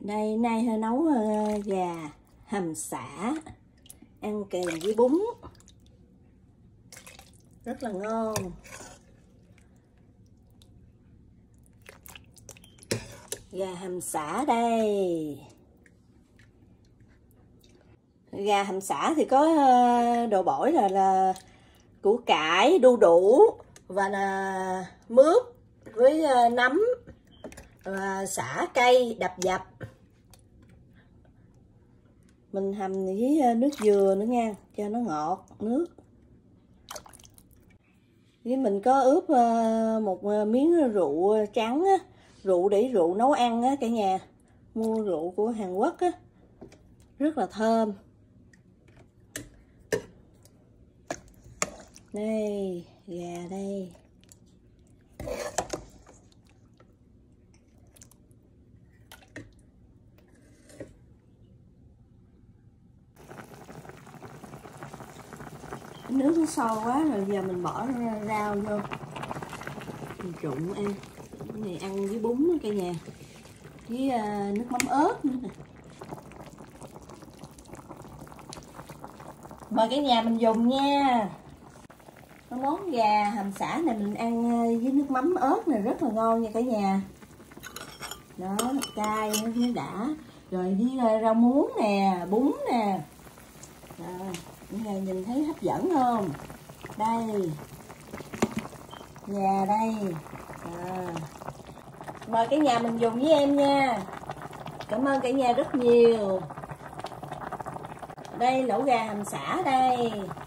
Đây, nay nấu gà hầm xả ăn kèm với bún rất là ngon. Gà hầm xả đây. Gà hầm xả thì có đồ bổi là củ cải, đu đủ và là mướp với nấm và sả cây đập dập. Mình hầm với nước dừa nữa nha, cho nó ngọt nước. Với mình có ướp một miếng rượu trắng á, rượu để rượu nấu ăn á cả nhà. Mua rượu của Hàn Quốc á, rất là thơm. Đây, gà đây. Nước nó sôi quá rồi, giờ mình bỏ rau vô mình trụng ăn. Cái này ăn với bún cả nhà, với nước mắm ớt nữa nè. Mời cả nhà mình dùng nha. Cái món gà hầm xả này mình ăn với nước mắm ớt này rất là ngon nha cả nhà. Đó, cay nó đã. Rồi với rau muống nè, bún nè. Rồi, cái này nhìn thấy hấp dẫn không? Đây, gà đây. Mời cả nhà mình dùng với em nha. Cảm ơn cả nhà rất nhiều. Đây lẩu gà hầm xả đây.